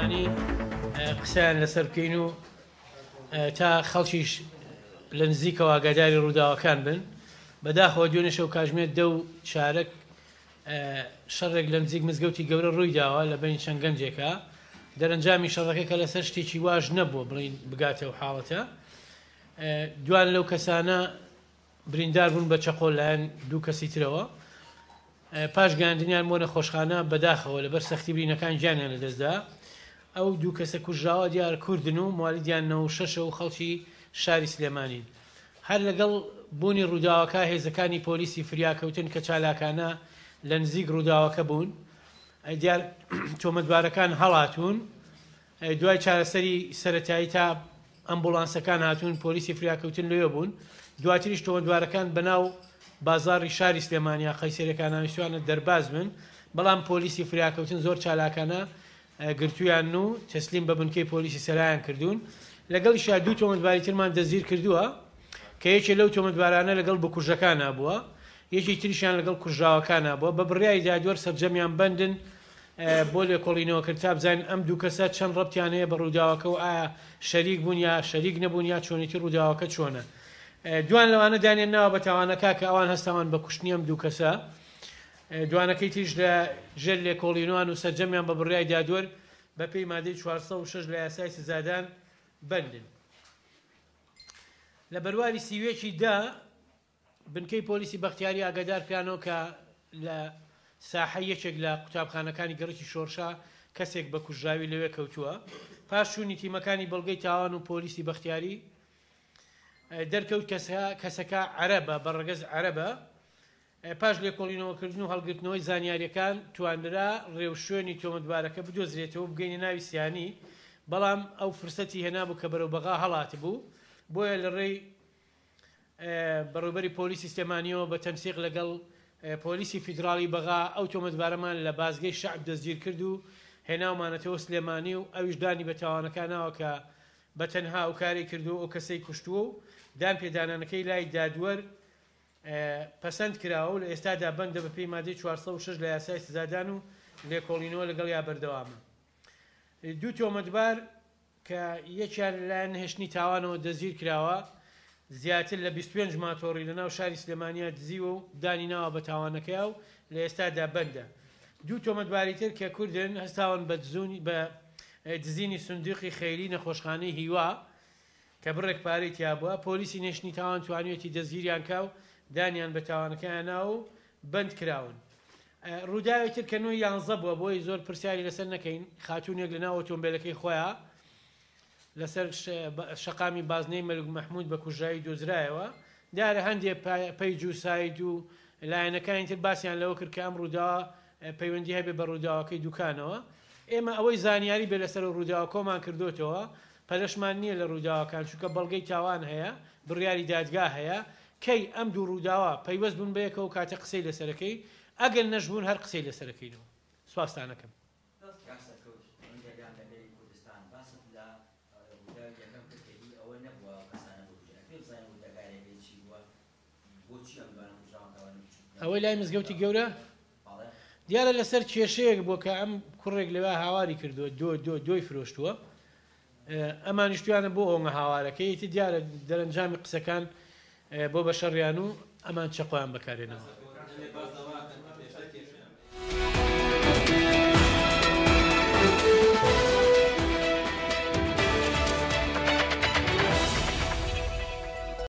سلێمانی قسەیان لەسەر بکەین و تا خەڵکیش لە نزیکەوە ئاگاداری ڕووداوەکان بن. بەداخەوە دوێنێ شەو کاتژمێر 10 چارەک شەڕێک لە نزیک مزگەوتی گەورە ڕووی داوە لە بین چەند گەنجێکە. دەرەنجامی شەڕەکە کە لەسەر شتێکی واژ نەبووە بڵین بگاتەوە حاڵەتە. دوان لەو کەسانە بریندار بوون بە چەقۆ لایەن دوو کەسی ترەوە. پاش گاندنیان بۆ نەخۆشخانە بەداخەوە لەبەر سەختی برینەکان گیانیان لەدەستدا. ئەو دوو کەسە کوژراوە دیار کوردن و موالیدیان 96 و خەڵکی شاری سلێمانین. هەر لەگەڵ بوونی ڕووداوەکە هێزەکانی پۆلیسی فریاکەوتن کە چالاکانە لە نزیک ڕووداوەکە بوون. دیار تۆمەتبارەکان هەڵاتون، دوای چارەسەری سەرەتایی تا ئەمبوڵانسەکان هاتوون، پۆلیسی فریاکەوتن لێوە بوون. دواتریش تۆمەتبارەکان بەناو بازاڕی شاری سلێمانیا قەیسەرەکان ناویستوانە دەرباز بن، بەڵام پۆلیسی فریاکەوتن زۆر چالاکانە گرتویان و تەسلیم بە بنکەی پۆلیسی سەرایان کردوون. لەگەڵیشا دوو تۆمەتباری ترمان دەستگیر کردووە کە یەکێ لەو تۆمەتبارانە لەگەڵ بکوژەکان بووە، یەکی تریشیان لەگەڵ کوژراوەکان بووە. بە بڕیای دادوەر سەرجەمیان بندن بۆ لێکۆڵینەوە کرد تا بزانین ئەم دوو کەسە چەند ڕەبتیان هەیە بە ڕووداوەکە و ئایا شەریک بوون یا شەریک نەبوون یا چۆنیتی ڕووداوەکە چۆنە. دوان لەوانە دانێن ناوە بە تاوانەکە کە ئەوان هەستاوان بە کوشتنی ئەم دوو کەسە. دوانەکەی تریش لە ژێر لێکۆڵینەوەن و سەرجەمیان بە بڕیای دادوەر بە پێی مادەی 406 لە یاسای سزادان بندن. لە بەرواری سیوێکی دا بنکەی پۆلیسی بەختیاری ئاگادار پیانەوە کە لە ساحە یەکێک لە قوتابخانەکانی گەڕکی شۆرشا کەسێک بە کوژراوی لەوێ کەوتووە. پاش چوونی تیمەکانی بەڵگەی تاوان و پۆلیسی بەختیاری دەرکەوت کەسەکە عەرەبە، بەڕێگەز عەرەبە. پاش لێکۆڵینەوەکردن و هەڵگرتنەوەی زانیاریەکان توانرا ڕێوشێنی تۆمەتبارەکە بدۆزرێتەوە بگەینە ناوی سیانی، بەڵام ئەو فرسەتی هێنابوو کە بەرەو بەغا هەڵات بوو. بۆیە لە ڕێی بەڕێوەبەری پۆلیسی سلێمانیەوە بە تەنسیق لەگەڵ پۆلیسی فیدراڵی بەغا ئەو تۆمەتبارەمان لە بازگەی شەعب دەستگیر کرد و هێناومانەتەوە سلێمانی و ئەویش دانی بە تاوانەکانەوە کە بەتەنها ئەو کاری کردو ئەو کەسەی کوشتووە و دان پێدانانەکەی لای دادوەر پەسەند کراوە و لە ئێستادا بەندە بە پێی مادەی 406 لە یاسای سزادان و لێکۆڵینەوە لەگەڵ یا بەردەوامە. دوو تۆمەتبار کە یەکیان لایەن هێشتنی تاوانەوە دەستگیر کراوە، زیاتر لە 25 ماتۆڕی لە ناو شاری سلێمانیا دزیوە و دانی ناوە بە تاوانەکەی و لە ئێستادا بەندە. دوو تۆمەتباری تر کە کوردن هەستاون بە دزینی سندوقی خەیری نەخۆشخانەی هیوا کە بڕێک پارەی تیا بووە. پۆلیسی نێشتنی تاوان توانیوەتی دەستگیریان کا و دانیان بە تاوانەکەیان ناو و بند کراون. ڕووداوی تر کە 9/11 بووە، بۆی زۆر پرسیاری لەسەر نەکەین. خاتوونێک لە ناو ئۆتۆمبیلەکەی خۆیان لەسەر شەقامی بازنەی مەلک مەحموود بە کوژراوی دۆزرایەوە. دیارە هەندێک پەیج و ساید و لایەنەکانی تر باسییان لەوە کرد کە ئەم ڕووداوە پەیوەندی هەبێ بە ڕووداوەکەی دوکانەوە. ئێمە ئەوەی زانیاری بێ لەسەر ڕووداوە کۆمان کردوتەوە، پەلەشمان نییە لە ڕووداوەکان، چونکە بەڵگەی تاوان هەیە، بڕیاری دادگا هەیە کەی ئەم دوو ڕووداوە پەیوەست بوون بەیەکەوە کاتە قسەی لەسەرەکەی، ئەگەر نەشبوون هەر قسەی لەسەرەکەینەوە. سوپاسدانەکەم. ئەوەی لای مزگەوتی گەورە دیارە لەسەر کێشەیەک بووە کە ئەم کوڕێک لەوە هاواری کردووە، دۆی فرۆشتووە. ئەمانیشتویانە بۆ ئەوە هاوارەکەی تی دیارە دەرەنجامی قسەکان بۆ بە شەڕیان و ئەمان چەقۆیان بەکارێنەوە.